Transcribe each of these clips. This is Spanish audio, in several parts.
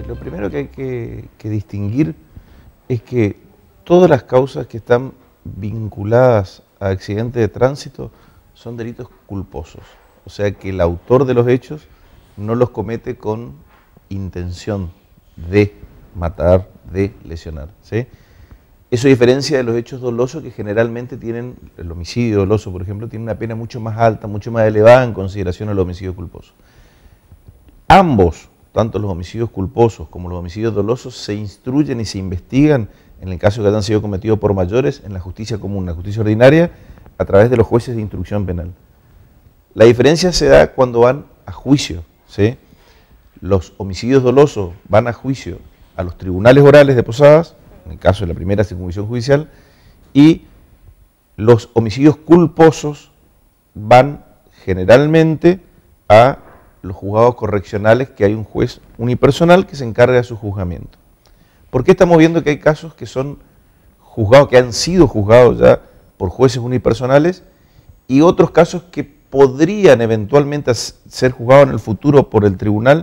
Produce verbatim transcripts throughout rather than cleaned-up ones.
lo primero que hay que, que distinguir es que todas las causas que están vinculadas a accidentes de tránsito son delitos culposos. O sea que el autor de los hechos no los comete con intención de matar, de lesionar, ¿sí? Eso diferencia de los hechos dolosos que generalmente tienen, el homicidio doloso por ejemplo, tiene una pena mucho más alta, mucho más elevada en consideración al homicidio culposo. Ambos, tanto los homicidios culposos como los homicidios dolosos, se instruyen y se investigan, en el caso que hayan sido cometidos por mayores, en la justicia común, en la justicia ordinaria, a través de los jueces de instrucción penal. La diferencia se da cuando van a juicio, ¿sí? Los homicidios dolosos van a juicio a los tribunales orales de Posadas, en el caso de la primera circunscripción judicial, y los homicidios culposos van generalmente a los juzgados correccionales, que hay un juez unipersonal que se encarga de su juzgamiento. ¿Por qué estamos viendo que hay casos que son juzgados, que han sido juzgados ya por jueces unipersonales, y otros casos que podrían eventualmente ser juzgados en el futuro por el tribunal?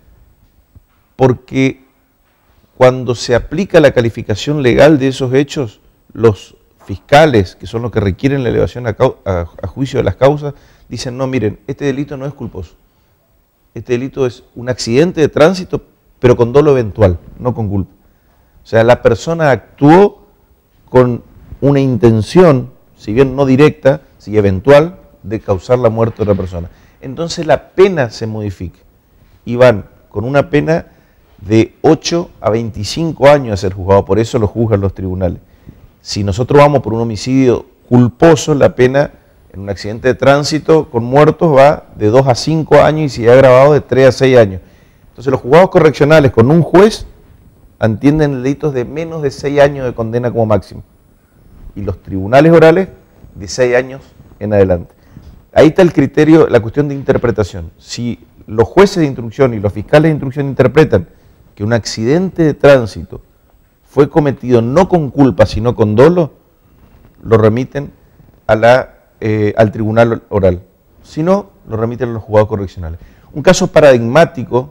Porque cuando se aplica la calificación legal de esos hechos, los fiscales, que son los que requieren la elevación a, a, a juicio de las causas, dicen, no, miren, este delito no es culposo. Este delito es un accidente de tránsito, pero con dolo eventual, no con culpa. O sea, la persona actuó con una intención, si bien no directa, si eventual, de causar la muerte de otra persona. Entonces la pena se modifica y van con una pena de ocho a veinticinco años a ser juzgado, por eso lo juzgan los tribunales. Si nosotros vamos por un homicidio culposo, la pena en un accidente de tránsito con muertos va de dos a cinco años y si es agravado de tres a seis años. Entonces los juzgados correccionales con un juez entienden delitos de menos de seis años de condena como máximo y los tribunales orales de seis años en adelante. Ahí está el criterio, la cuestión de interpretación. Si los jueces de instrucción y los fiscales de instrucción interpretan que un accidente de tránsito fue cometido no con culpa, sino con dolo, lo remiten a la, eh, al tribunal oral. Si no, lo remiten a los juzgados correccionales. Un caso paradigmático,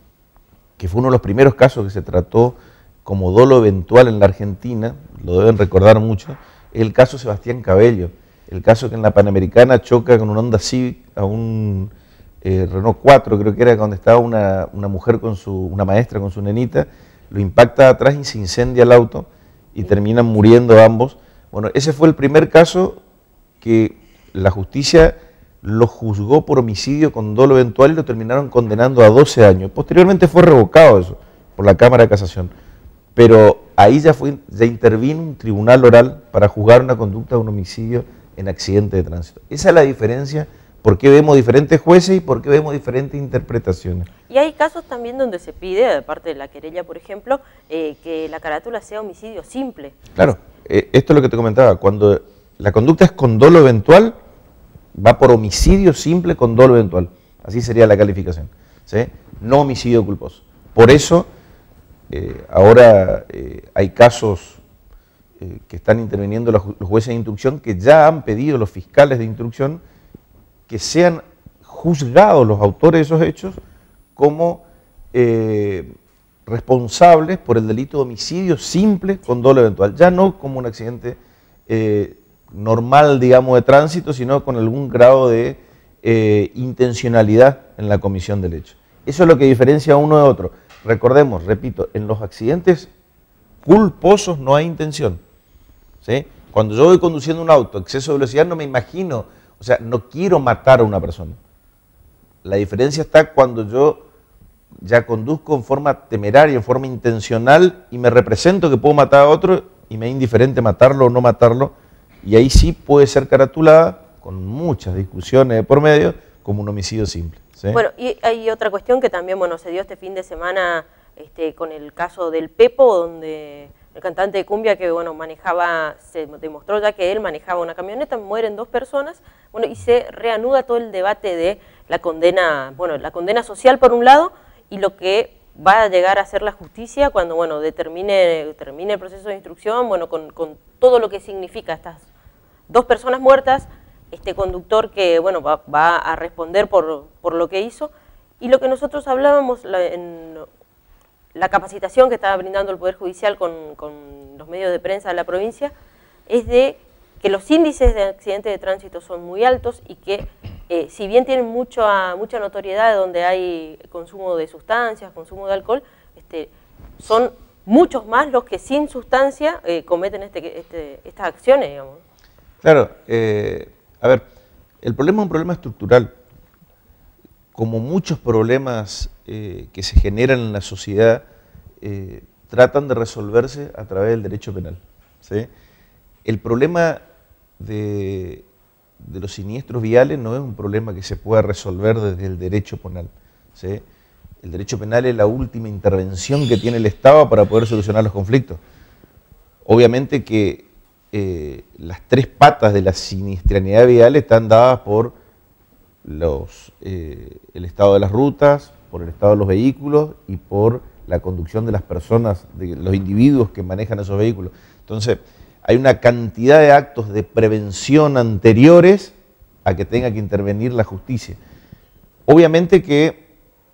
que fue uno de los primeros casos que se trató como dolo eventual en la Argentina, lo deben recordar mucho, es el caso Sebastián Cabello. El caso que en la Panamericana choca con un Honda Civic a un eh, Renault cuatro, creo que era, donde estaba una, una mujer, con su, una maestra con su nenita, lo impacta atrás y se incendia el auto y terminan muriendo ambos. Bueno, ese fue el primer caso que la justicia lo juzgó por homicidio con dolo eventual y lo terminaron condenando a doce años. Posteriormente fue revocado eso por la Cámara de Casación, pero ahí ya, fue, ya intervino un tribunal oral para juzgar una conducta de un homicidio en accidente de tránsito. Esa es la diferencia, por qué vemos diferentes jueces y por qué vemos diferentes interpretaciones. Y hay casos también donde se pide, de parte de la querella, por ejemplo, eh, que la carátula sea homicidio simple. Claro, eh, esto es lo que te comentaba, cuando la conducta es con dolo eventual, va por homicidio simple con dolo eventual, así sería la calificación, ¿sí? No homicidio culposo. Por eso, eh, ahora eh, hay casos Eh, que están interviniendo los, los jueces de instrucción, que ya han pedido los fiscales de instrucción que sean juzgados los autores de esos hechos como eh, responsables por el delito de homicidio simple con dolo eventual, ya no como un accidente eh, normal, digamos, de tránsito, sino con algún grado de eh, intencionalidad en la comisión del hecho. Eso es lo que diferencia uno de otro. Recordemos, repito, en los accidentes culposos no hay intención, ¿sí? Cuando yo voy conduciendo un auto, exceso de velocidad, no me imagino, o sea, no quiero matar a una persona. La diferencia está cuando yo ya conduzco en forma temeraria, en forma intencional, y me represento que puedo matar a otro, y me es indiferente matarlo o no matarlo, y ahí sí puede ser caratulada, con muchas discusiones de por medio, como un homicidio simple, ¿sí? Bueno, y hay otra cuestión que también, bueno, se dio este fin de semana Este, con el caso del Pepo, donde el cantante de cumbia que bueno manejaba, se demostró ya que él manejaba una camioneta, mueren dos personas, bueno, y se reanuda todo el debate de la condena, bueno, la condena social por un lado, y lo que va a llegar a ser la justicia cuando bueno determine, termine el proceso de instrucción, bueno, con, con todo lo que significa estas dos personas muertas, este conductor que bueno va, va a responder por, por lo que hizo, y lo que nosotros hablábamos la, en la capacitación que estaba brindando el Poder Judicial con, con los medios de prensa de la provincia es de que los índices de accidentes de tránsito son muy altos y que eh, si bien tienen mucho, mucha notoriedad donde hay consumo de sustancias, consumo de alcohol, este, son muchos más los que sin sustancia eh, cometen este, este, estas acciones, digamos. Claro, eh, a ver, el problema es un problema estructural. Como muchos problemas eh, que se generan en la sociedad, eh, tratan de resolverse a través del derecho penal, ¿sí? El problema de, de los siniestros viales no es un problema que se pueda resolver desde el derecho penal, ¿sí? El derecho penal es la última intervención que tiene el Estado para poder solucionar los conflictos. Obviamente que eh, las tres patas de la siniestralidad vial están dadas por los, eh, el estado de las rutas, por el estado de los vehículos y por la conducción de las personas, de los individuos que manejan esos vehículos. Entonces, hay una cantidad de actos de prevención anteriores a que tenga que intervenir la justicia. Obviamente que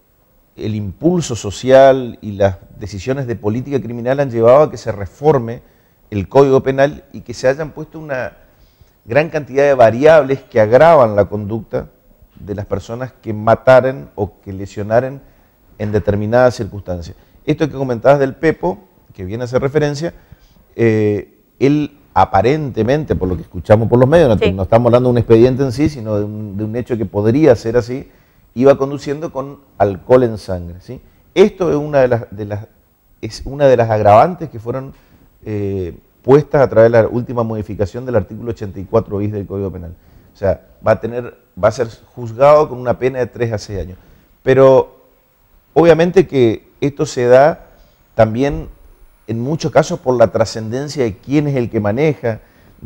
el impulso social y las decisiones de política criminal han llevado a que se reforme el Código Penal y que se hayan puesto una gran cantidad de variables que agravan la conducta de las personas que mataren o que lesionaren en determinadas circunstancias. Esto que comentabas del Pepo, que viene a hacer referencia, eh, él aparentemente, por lo que escuchamos por los medios, no, sí. no estamos hablando de un expediente en sí, sino de un, de un hecho que podría ser así, iba conduciendo con alcohol en sangre, ¿sí? Esto es una de las, de las, es una de las agravantes que fueron eh, puestas a través de la última modificación del artículo ochenta y cuatro bis del Código Penal. O sea, va a, tener, va a ser juzgado con una pena de tres a seis años. Pero obviamente que esto se da también en muchos casos por la trascendencia de quién es el que maneja,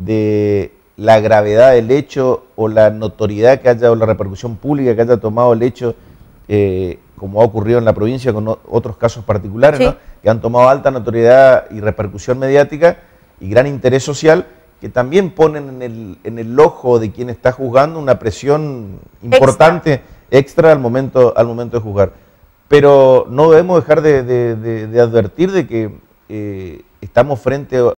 de la gravedad del hecho o la notoriedad que haya o la repercusión pública que haya tomado el hecho, eh, como ha ocurrido en la provincia con otros casos particulares, sí. ¿no? Que han tomado alta notoriedad y repercusión mediática y gran interés social, que también ponen en el, en el ojo de quien está juzgando una presión importante, extra, extra al, momento, al momento de juzgar. Pero no debemos dejar de, de, de, de advertir de que eh, estamos frente